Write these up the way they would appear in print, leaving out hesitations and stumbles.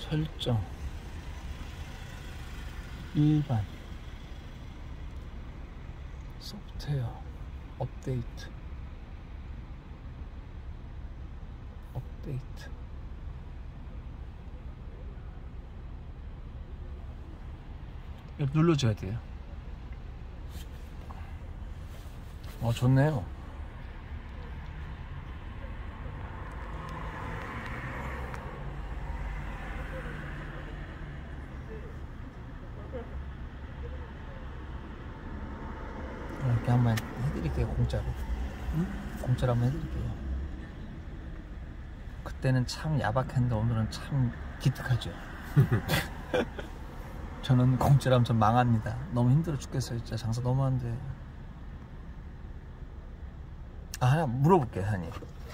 설정 일반 소프트웨어 업데이트 이거 눌러줘야 돼요. 좋네요. 이렇게 한번 해드릴게요. 공짜로. 공짜로 한번 해드릴게요. 그때는 참 야박했는데 오늘은 참 기특하죠. 저는 공짜로 하면 좀 망합니다. 너무 힘들어 죽겠어요. 진짜 장사 너무 안 돼. 하나 물어볼게요, 사장님.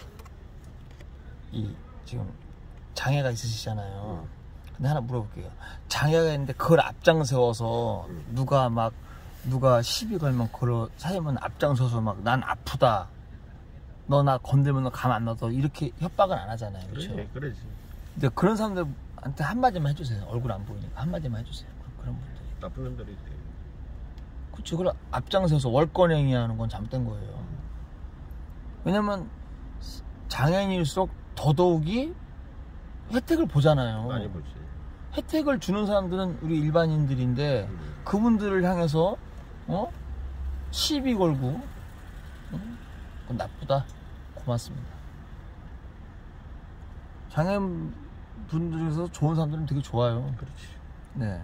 지금 장애가 있으시잖아요. 근데 하나 물어볼게요. 장애가 있는데 그걸 앞장세워서 누가 시비 걸면 그걸 사장님은 앞장서서 막 난 아프다, 너 나 건들면 너 가만 안 놔둬, 이렇게 협박은 안 하잖아요. 그렇죠? 그래, 그러지. 근데 그런 사람들한테 한마디만 해주세요. 얼굴 안 보이니까 한마디만 해주세요. 그런 분들. 나쁜 놈들이 있대. 그쵸. 그걸 앞장서서 월권행위 하는 건 잘못된 거예요. 왜냐면 장애인일수록 더더욱이 혜택을 보잖아요. 많이 보지. 혜택을 주는 사람들은 우리 일반인들인데 그분들을 향해서 시비 걸고 그건 나쁘다. 고맙습니다. 장애인 분들에서 좋은 사람들은 되게 좋아요. 그렇지. 네.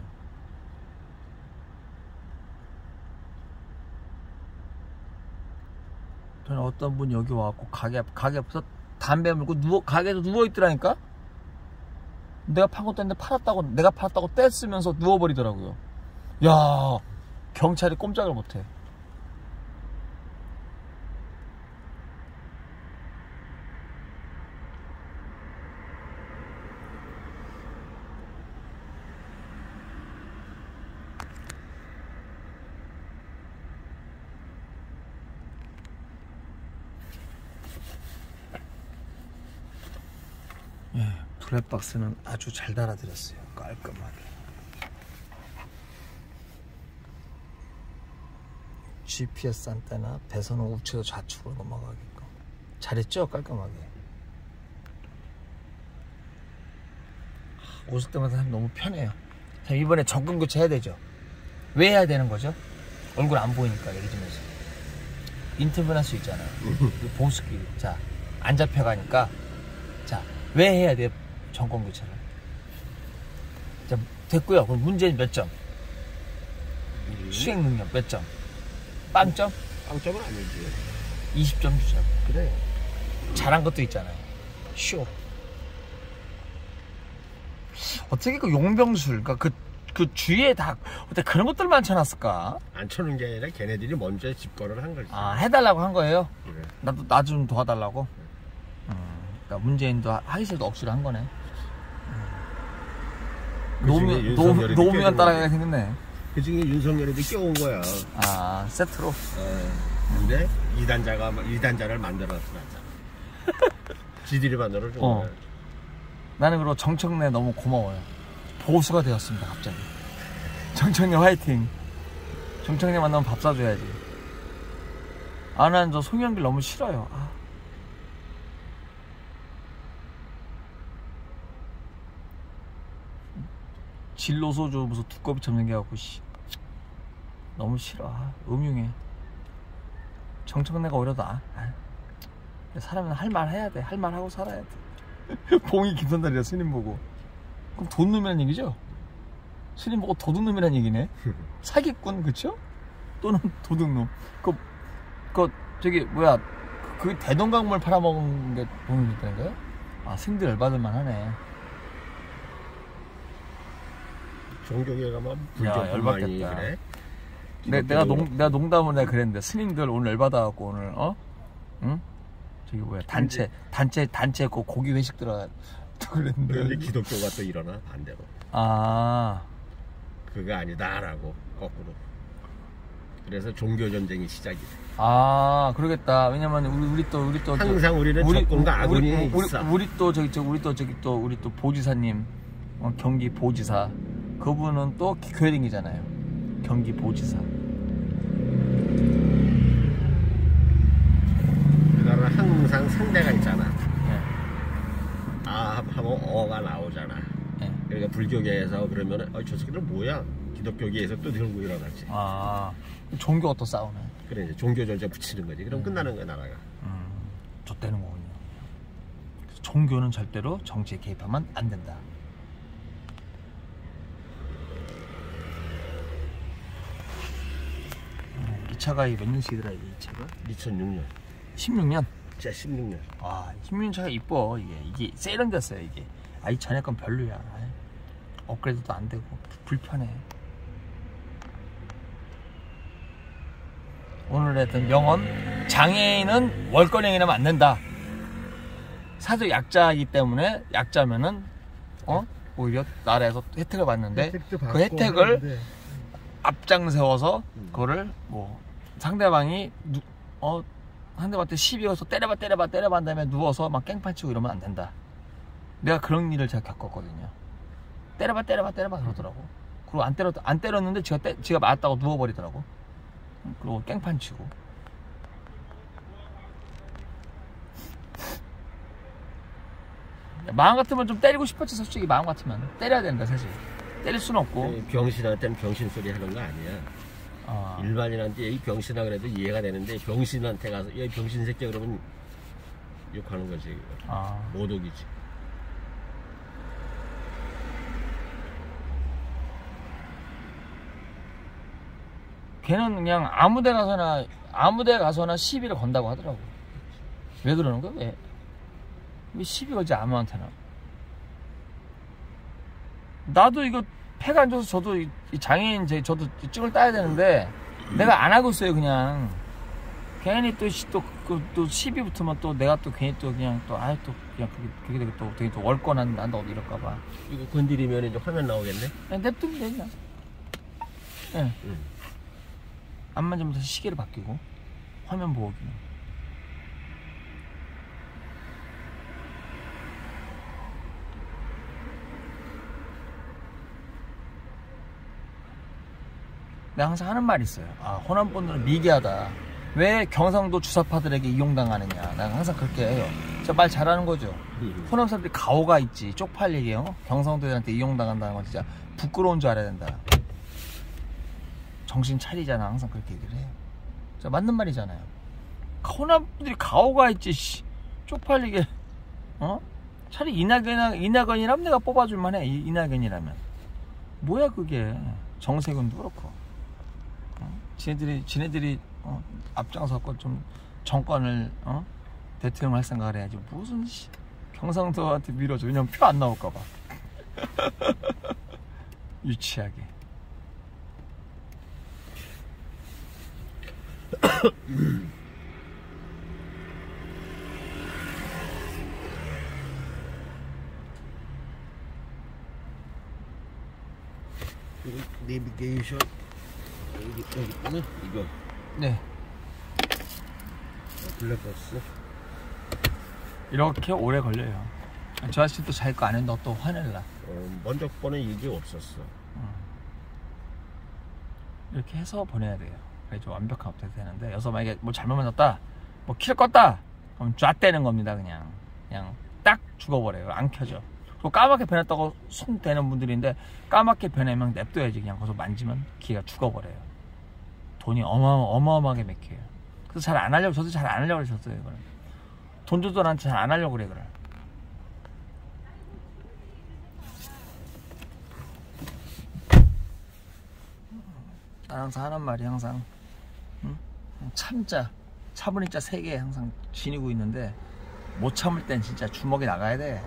저는 어떤 분 여기 와갖고 가게 앞에서 담배 물고 가게에서 누워있더라니까? 내가 판 것도 아닌데 내가 팔았다고 떼쓰면서 누워버리더라고요. 야, 경찰이 꼼짝을 못해. 블랙박스는 아주 잘 달아드렸어요. 깔끔하게. GPS 안테나, 배선은 우측에서 좌측으로 넘어가게끔 잘했죠? 깔끔하게. 웃을 때마다 사실 너무 편해요. 자, 이번에 정권 교체 해야 되죠? 왜 해야 되는 거죠? 얼굴 안 보이니까 얘기 좀 해서. 인터뷰 할 수 있잖아요. 보수끼리. 자, 안 잡혀가니까. 자, 왜 해야 돼요? 정권 교체를. 자, 됐고요. 그럼 문제는 몇 점? 수행 능력 몇 점? 빵점? 빵점은 아니지. 20점 주자고. 그래. 잘한 것도 있잖아요. 쇼. 어떻게 그 용병술, 그러니까 그 주위에 다 어떻게 그런 것들만 쳐놨을까? 안 쳐놓은 게 아니라 걔네들이 먼저 집거를 한 거지. 해달라고 한 거예요? 그래. 나 좀 도와달라고? 그러니까 문재인도 하기싫어도 억지로 한 거네. 노무현 따라가게 생겼네. 그 중에 윤석열이도 껴온 거야. 세트로. 근데 2단자를 만들어서 놨잖아. 지들이 만들어준 거야. 나는 그리고 정청래 너무 고마워요. 보수가 되었습니다. 갑자기. 정청래 화이팅. 정청래 만나면 밥 사줘야지. 나는 저 송영길 너무 싫어요. 진로 소주 무슨 두꺼비 처럼 생겨갖고 너무 싫어. 음흉해. 정청래가 오히려 나. 사람은 할 말 해야 돼. 할 말 하고 살아야 돼. 봉이 김선달이라 스님 보고. 그럼 돈놈이란 얘기죠? 스님 보고 도둑놈이란 얘기네. 사기꾼, 그쵸? 또는 도둑놈. 저기 뭐야, 그 대동강물 팔아먹은 게 돈을 줬다는 거야? 스님들 열받을만 하네. 종교계 가면 열받겠다. 그래? 내가 농담을 내가 그랬는데 스님들 오늘 열받아갖고 오늘 응? 저기 뭐야 단체 고기 회식 들어가 그랬는데. 그런데 기독교가 또 일어나 반대로. 그거 아니다라고 거꾸로. 그래서 종교 전쟁이 시작이 돼. 그러겠다. 왜냐면 우리 또 항상 우리는 적군과 아군이 있어. 우리 또 보지사님 경기보지사. 그분은 또 교회 댕기잖아요. 경기보지사. 그거는 항상 상대가 있잖아. 네. 아 하면 어가 나오잖아. 네. 그러니까 불교계에서 그러면 저 새끼는 뭐야? 기독교계에서 또 들고 일어나지. 아, 종교가 또 싸우네. 그래 이제 종교 전제 붙이는 거지. 그럼 끝나는 거야 나라가. 좆되는 거군요. 그래서 종교는 절대로 정치에 개입하면 안 된다. 이 차가 몇 년식이더라, 이 차가? 2006년. 16년? 진짜 16년. 와, 16년 차가 이뻐. 이게 세련됐어요, 이게. 이 전에 건 별로야. 업그레이드도 안 되고 불편해. 오늘 했던 명언, 장애인은 월권행위하면 안 된다. 사도 약자이기 때문에 약자면은 오히려 나라에서 혜택을 받는데 그 혜택을 앞장 세워서 그거를 뭐 상대방이 상대방한테 시비 걸어서 때려봐 한 다음에 누워서 막 깽판 치고 이러면 안 된다. 내가 그런 일을 제가 겪었거든요. 때려봐 그러더라고. 그리고 안 때렸는데 지가 맞았다고 누워버리더라고. 그리고 깽판 치고. 마음 같으면 좀 때리고 싶었지. 솔직히 마음 같으면 때려야 된다. 사실 때릴 수는 없고. 병신한테는 병신 소리 하는 거 아니야. 일반인한테 이 병신아 그래도 이해가 되는데 병신한테 가서 이 병신 새끼 그러면 욕하는 거지. 모독이지. 걔는 그냥 아무데 가서나 시비를 건다고 하더라고. 왜 그러는 거야? 왜 시비 걸지 아무한테나? 나도 이거 폐가 안 좋아서 저도 이 장애인 저도 증을 따야 되는데 내가 안 하고 있어요. 그냥 괜히 또 시비 붙으면 또 내가 또 괜히 또 그냥 또 그냥 그게 되게 또 되게 또 월권한다 이럴까봐. 이거 건드리면 이제 화면 나오겠네. 그냥 냅두면 돼 그냥. 네. 안 만지면 다시 시계를 바뀌고 화면 보호 기능. 내가 항상 하는 말이 있어요. 호남 분들은 미개하다. 왜 경상도 주사파들에게 이용당하느냐. 내가 항상 그렇게 해요. 진짜 말 잘하는 거죠. 호남 사람들이 가오가 있지. 쪽팔리게 경상도들한테 이용당한다는 건 진짜 부끄러운 줄 알아야 된다. 정신 차리잖아. 항상 그렇게 얘기를 해요. 진짜 맞는 말이잖아요. 호남 분들이 가오가 있지. 쪽팔리게. 차라리 이낙연이라면 내가 뽑아줄만 해. 이낙연이라면. 뭐야 그게. 정세균도 그렇고. 지네들이 앞장서고 좀 정권을 대통령 할 생각을 해야지. 무슨 경상도한테 밀어줘. 왜냐면 표 안 나올까봐. 유치하게. 내비게이션 여기 있구나. 이거. 네. 블랙박스. 이렇게 오래 걸려요. 저 아저씨 또 자기 거 안 했는데 또 화낼라. 먼저 번에 이게 없었어. 이렇게 해서 보내야 돼요. 그래 좀 완벽한 업데이트 되는데 여기서 만약에 뭐 잘못 만졌다, 뭐 키를 껐다, 그럼 쫙대는 겁니다. 그냥 딱 죽어버려요. 안 켜져. 그리고 까맣게 변했다고 손 대는 분들인데 까맣게 변하면 냅둬야지. 그냥 거기서 만지면 기가 죽어버려요. 돈이 어마어마하게 맥혀요. 그래서 잘 안 하려고, 저도 잘 안 하려고 그러셨어요. 이거는 돈 주도 나한테 잘 안 하려고 그래. 그래. 난 항상 하는 말이 항상 참자. 참으니 자 3개 항상 지니고 있는데 못 참을 땐 진짜 주먹이 나가야 돼.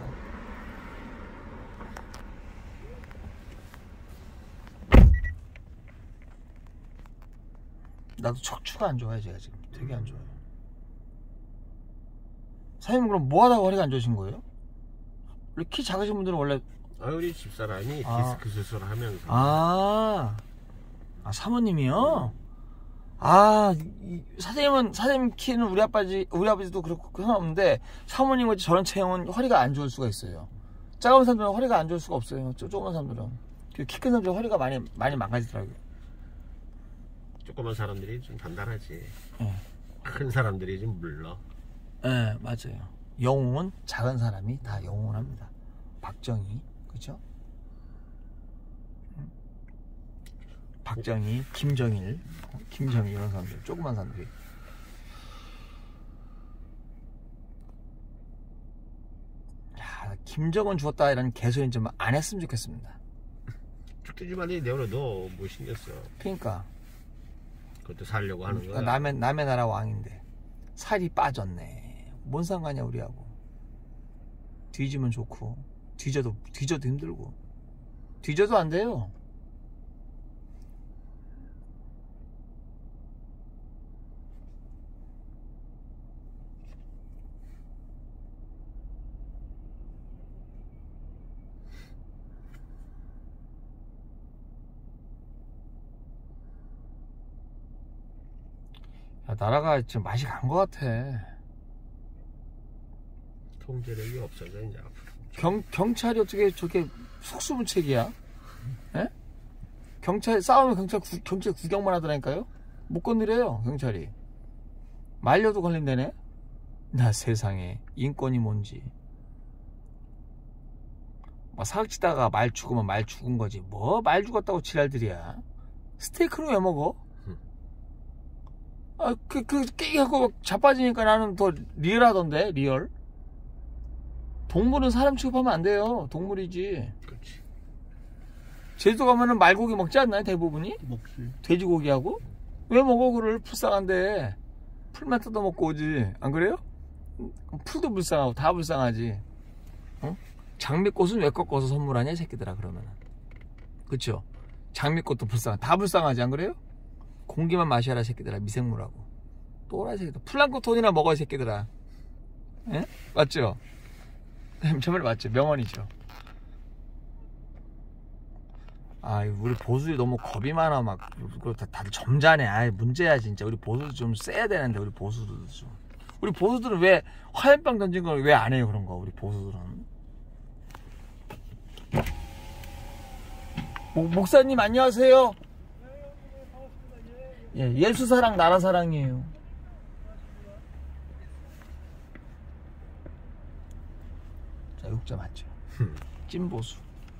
나도 척추가 안 좋아요. 제가 지금 되게 안 좋아요. 사장님 그럼 뭐 하다가 허리가 안 좋으신 거예요? 원래 키 작으신 분들은 원래 우리 집사람이 디스크 수술을 하면서 사모님이요? 사장님 키는 우리 아버지도 그렇고 상관없는데 사모님과 저런 체형은 허리가 안 좋을 수가 있어요. 작은 사람들은 허리가 안 좋을 수가 없어요. 조그만 사람들은. 키 큰 사람들은 허리가 많이 망가지더라고요. 조그만 사람들이 좀 단단하지. 네. 큰 사람들이 좀 물러. 네, 맞아요. 영웅은 작은 사람이 다 영웅을 합니다. 박정희, 그죠? 박정희, 김정일 이런 사람들, 조그만 사람들이. 야, 김정은 죽었다 이런 개소리는 좀 안 했으면 좋겠습니다. 죽지만이 내버려둬 뭐 신경써. 그러니까. 그것도 살려고 하는 거야. 남의 나라 왕인데 살이 빠졌네. 뭔 상관이야 우리하고. 뒤지면 좋고 뒤져도 힘들고 뒤져도 안 돼요. 야, 나라가 지금 맛이 간 것 같아. 통제력이 없어져 이제. 경찰이 어떻게 저렇게 속수무책이야? 예? 경찰 싸우면 경찰 구경만 하더라니까요. 못 건드려요 경찰이. 말려도 걸린다네. 나 세상에 인권이 뭔지. 막 사각지다가 말 죽으면 말 죽은 거지. 뭐 말 죽었다고 지랄들이야. 스테이크는 왜 먹어? 아, 깨기하고 자빠지니까 나는 더 리얼하던데, 리얼. 동물은 사람 취급하면 안 돼요. 동물이지. 그렇지. 제주도 가면은 말고기 먹지 않나요, 대부분이? 먹지. 돼지고기하고? 왜 먹어, 그를? 불쌍한데. 풀만 뜯어먹고 오지. 안 그래요? 풀도 불쌍하고, 다 불쌍하지. 어? 장미꽃은 왜 꺾어서 선물하냐, 이 새끼들아, 그러면은. 그쵸? 장미꽃도 다 불쌍하지, 안 그래요? 공기만 마셔라 새끼들아. 미생물하고 또라이 새끼들. 플랑크톤이나 먹어 이 새끼들아. 예? 맞죠? 정말 맞죠? 명언이죠. 아, 우리 보수들이 너무 겁이 많아. 막 다들 점잖해. 아, 문제야 진짜. 우리 보수들 좀 세야 되는데. 우리 보수들도 좀. 우리 보수들은 왜 화염병 던진 걸 왜 안 해요 그런 거. 우리 보수들은. 목사님 안녕하세요. 예, 예수사랑 나라사랑이에요. 자, 육자 맞죠? 찐보수.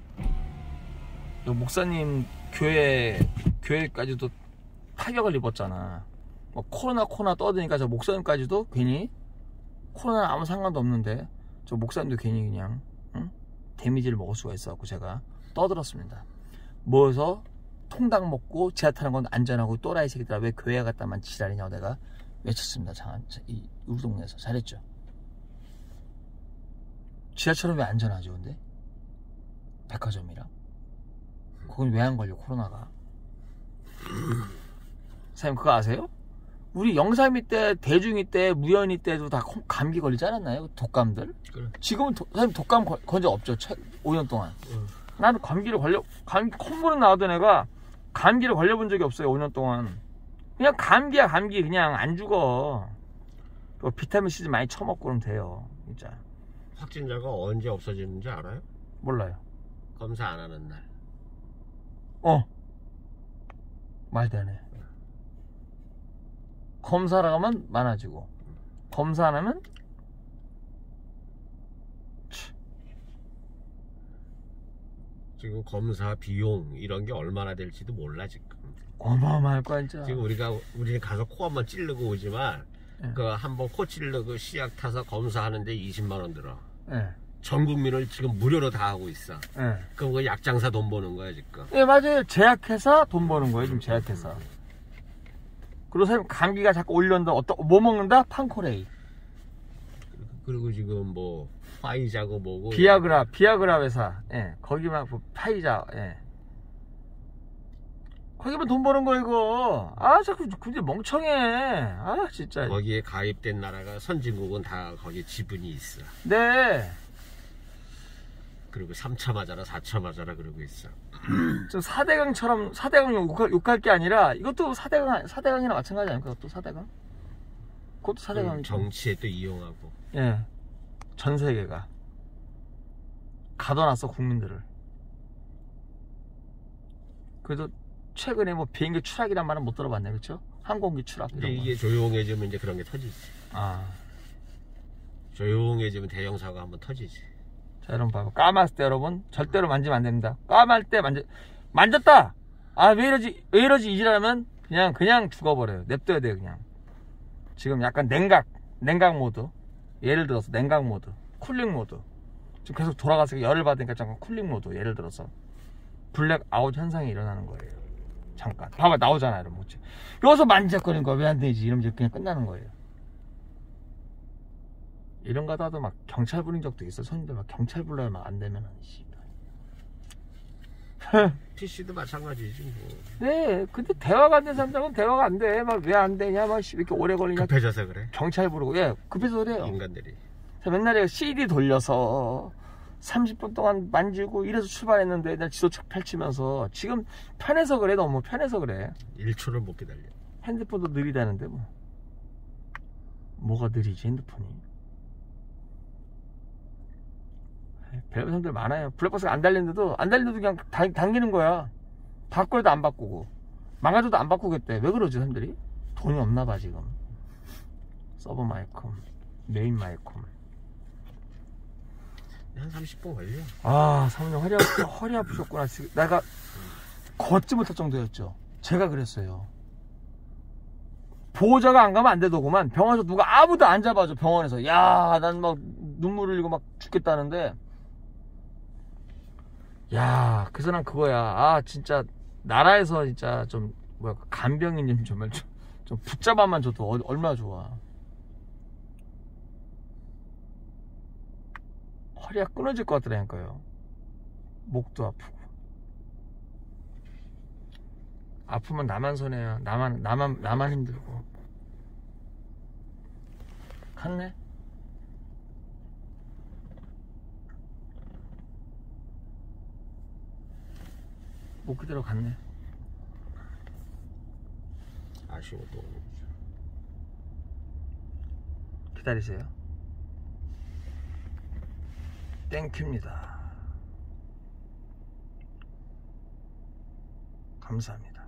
목사님 교회까지도 타격을 입었잖아. 뭐 코로나 떠드니까 저 목사님까지도 괜히 코로나는 아무 상관도 없는데 저 목사님도 괜히 그냥 데미지를 먹을 수가 있어갖고 제가 떠들었습니다. 모여서 통닭 먹고 지하 타는 건 안전하고 또라이 새끼들아 왜 교회 갔다만 지랄이냐고 내가 외쳤습니다. 우리 동네에서. 잘했죠? 지하철은 왜 안전하죠 근데? 백화점이랑 거긴 왜 안 걸려 코로나가? 사장님 그거 아세요? 우리 영삼이 때, 대중이 때, 무연이 때도 다 감기 걸리지 않았나요? 독감들? 그래. 지금은 사장님 독감 건 적 없죠? 5년 동안. 나는 콧물은 나오던 애가 감기를 걸려본 적이 없어요. 5년 동안. 그냥 감기야 감기. 그냥 안 죽어. 비타민C 좀 많이 쳐먹고 그러면 돼요. 진짜. 확진자가 언제 없어지는지 알아요? 몰라요. 검사 안 하는 날. 말도 안 해. 검사를 하면 많아지고 검사 안 하면 지금 검사 비용 이런 게 얼마나 될지도 몰라 지금. 어마어마할 거야 진짜. 지금 우리는 가서 코 한번 찌르고 오지만 그 한번 코 찌르고 씨약 타서 검사하는데 20만 원 들어. 전 국민을 지금 무료로 다 하고 있어. 그럼 그 약장사 돈 버는 거야 지금. 예 맞아요. 제약회사 돈 버는 거예요 지금. 제약회사. 그리고 사람 감기가 자꾸 올려온다. 뭐 먹는다? 판코레이. 그리고 지금 뭐 파이자고 뭐고 비아그라 회사. 예, 거기만 파이자. 예. 거기만 돈 버는 거 이거. 아 자꾸 근데 멍청해. 아 진짜. 거기에 가입된 나라가 선진국은 다 거기에 지분이 있어. 네. 그리고 3차 맞아라 4차 맞아라 그러고 있어. 좀 4대강처럼 4대강 욕할 게 아니라 이것도 4대강이랑 마찬가지 아닙니까? 그것도 4대강? 그것도 4대강. 정치에 또 이용하고. 예. 전 세계가 가둬놨어, 국민들을. 그래도 최근에 뭐 비행기 추락이란 말은 못 들어봤네, 그렇죠? 항공기 추락 이런 이게 조용해지면 이제 그런 게 터지지. 아, 조용해지면 대형 사고 한번 터지지. 자, 여러분 봐봐. 까맣을 때 여러분 절대로 만지면 안 됩니다. 까맣을 때 만졌다. 아, 왜 이러지 이지라면 그냥 죽어버려요. 냅둬야 돼요, 그냥. 지금 약간 냉각 모드. 예를 들어서 냉각 모드, 쿨링 모드. 지금 계속 돌아가서 열을 받으니까 잠깐 쿨링 모드. 예를 들어서 블랙아웃 현상이 일어나는 거예요. 잠깐. 봐봐, 나오잖아요, 여러분. 여기서 만지작거리는 거 왜 안 되지? 이러면 이제 그냥 끝나는 거예요. 이런 거 하다도 막 경찰 부른 적도 있어. 손님들 막 경찰 불러야 막 안 되면은, PC도 마찬가지지 뭐. 네, 근데 대화가 안 되는 사람들은 대화가 안 돼. 막 왜 안 되냐, 막 왜 이렇게 오래 걸리냐. 급해져서 그래. 경찰 부르고, 예, 급해서 그래요. 인간들이. 맨날에 CD 돌려서 30분 동안 만지고 이래서 출발했는데 날 지도책 펼치면서 지금 편해서 그래. 너무 편해서 그래. 1초를 못 기다려. 핸드폰도 느리다는데 뭐. 뭐가 느리지, 핸드폰이. 별별 사람들 많아요. 블랙박스가 안 달리는데도 그냥 당기는 거야. 바꿔도 안 바꾸고 망가져도 안 바꾸겠대. 왜 그러지 사람들이? 돈이 없나 봐 지금. 서버 마이컴, 메인 마이컴. 한 30분 걸려. 아, 사모님 허리 아프셨구나. 내가 걷지 못할 정도였죠. 제가 그랬어요. 보호자가 안 가면 안 되더구만. 병원에서 누가 아무도 안 잡아줘. 병원에서. 야, 난 막 눈물 흘리고 막 죽겠다는데, 야, 그래서 난 그거야. 아, 진짜 나라에서 진짜 좀 뭐야, 간병인 좀 정말 좀 붙잡아만 줘도 얼마나 좋아. 허리가 끊어질 것 같더라니까요. 목도 아프고. 아프면 나만 손해야. 나만 힘들고. 갔네. 못 그대로 갔네. 아쉬워 또. 기다리세요. 땡큐입니다. 감사합니다.